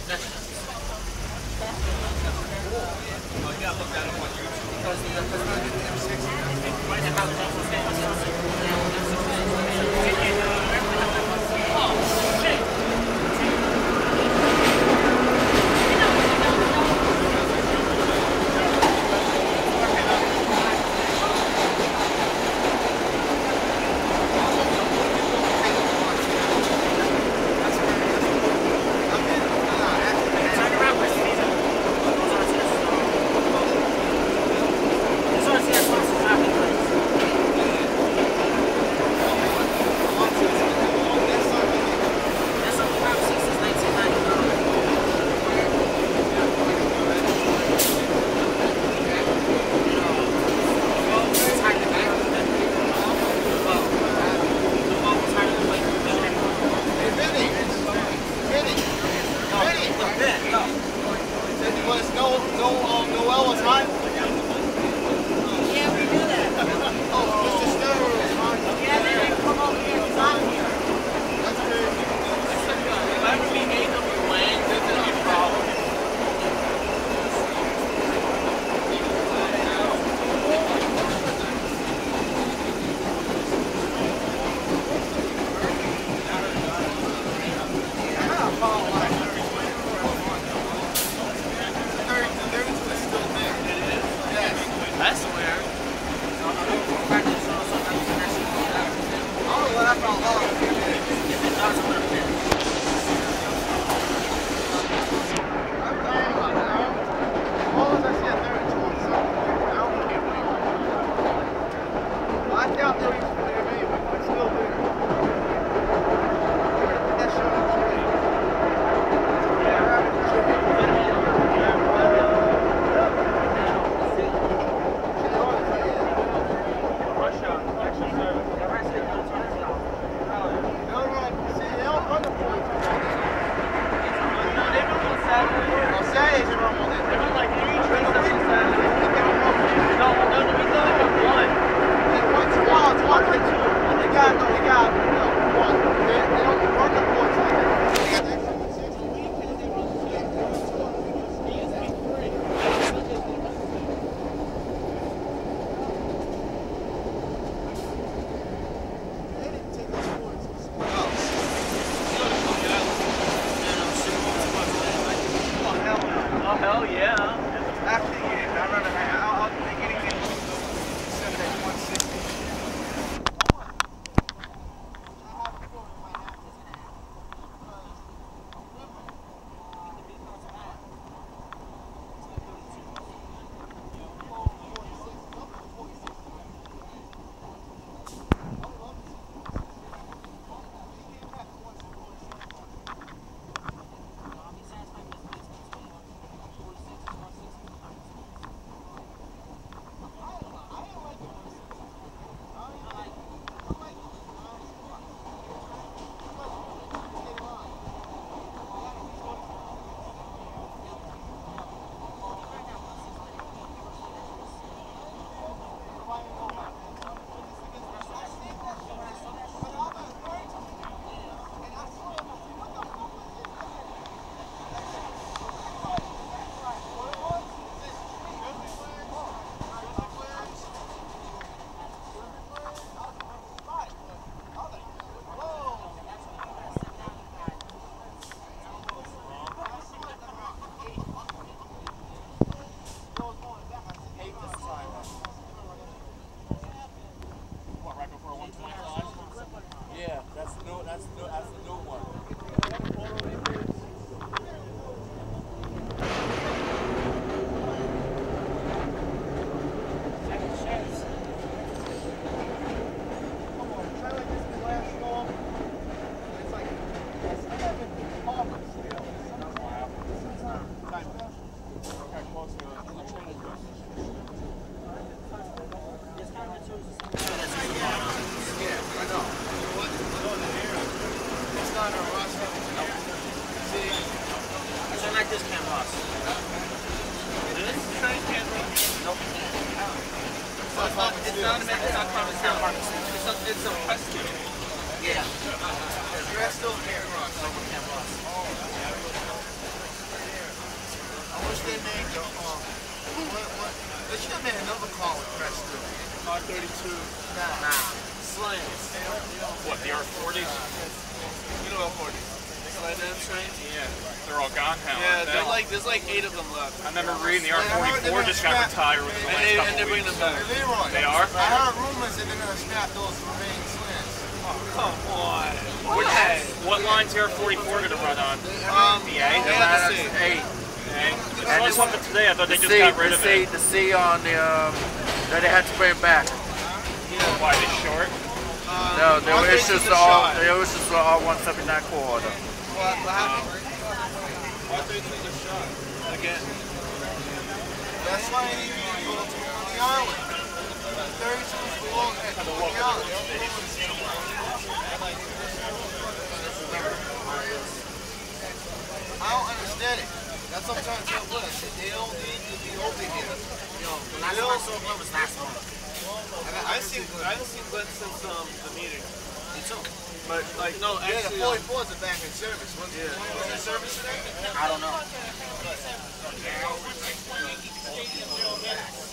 It's a rescue. Yeah. You're still here. they make the, they should have made another car with press too. R32. Nah. Slams. What, the R40s? You know R40s. Slide them trains? Yeah. They're all gone now. Yeah, there's like 8 of them left. I remember reading the R44 just got retired within the last couple they're bringing them back. Leroy. They are? I heard rumors that they're going to scrap those remaining slams. Oh, come on. What line's the R44 going to run on? The A? The A. I saw something today. I thought they just got rid of it. The C on the, that they had to bring back. Why, they short? No, they were issues to all 179 core order. What happened? R32's a shot. Again. That's why you need to go to the island. 32 is below the island. I don't understand it. That's what I'm trying to tell Glenn. They don't need to be over here. Yo, the last time I saw Glenn was last month. I haven't seen Glenn since the meeting. Me too. But like no, actually, the 44 is a back in service. Was it service today? I don't know.